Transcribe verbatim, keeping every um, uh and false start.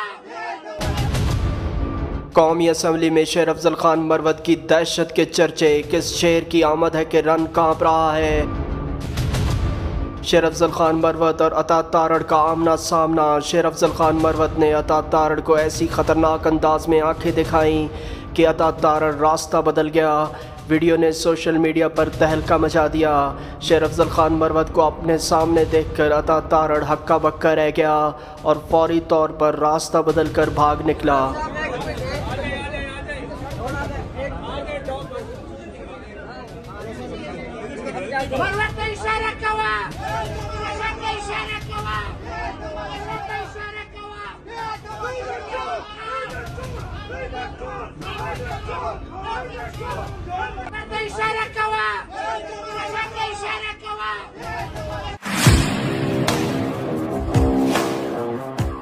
कौमी असम्बली में शेर अफजल खान मरवत की दहशत के चर्चे, किस शेर की आमद है कि रन कांप रहा है। शेर अफजल खान मरवत और अता तारड़ का आमना सामना। शेर अफजल खान मरवत ने अता तारड़ को ऐसी खतरनाक अंदाज में आंखें दिखाईं कि अता तारड़ रास्ता बदल गया। वीडियो ने सोशल मीडिया पर तहलका मचा दिया। शेर अफजल खान मरवत को अपने सामने देखकर अता तारड़ हक्का बक्का रह गया और फौरी तौर पर रास्ता बदल कर भाग निकला।